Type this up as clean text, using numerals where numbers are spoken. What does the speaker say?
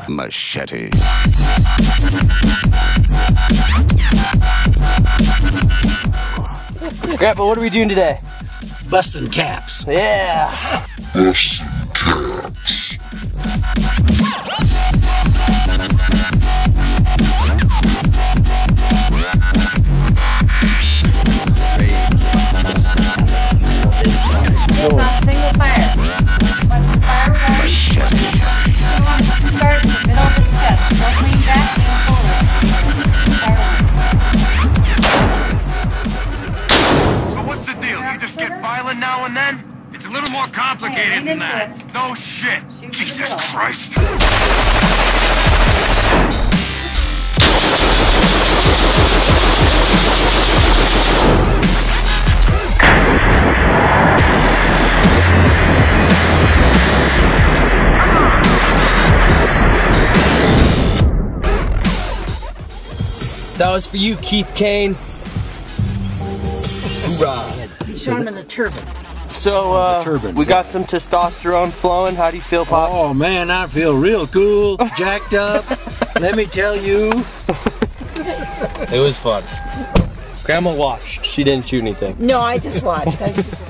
Machete. Grandpa, what are we doing today? Busting caps. Yeah. Busting caps. It's on single fire. Watch the fire roll. Machete. You want to start in the middle of this test. Don't lean back, lean forward. So what's the deal? You just get violent now and then? It's a little more complicated than that. No shit. Jesus Christ. That was for you, Keith Kane. Hoorah. You shot him in the turban. So, we got some testosterone flowing. How do you feel, Pop? Oh man, I feel real cool, jacked up. Let me tell you. It was fun. Grandma watched. She didn't shoot anything. No, I just watched.